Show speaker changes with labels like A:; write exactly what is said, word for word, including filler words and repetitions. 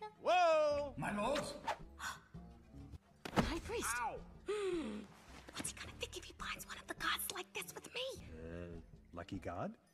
A: Whoa!
B: My lords?
C: High priest.
A: Ow!
C: What's he gonna think if he finds one of the gods like this with me?
D: Uh, lucky god?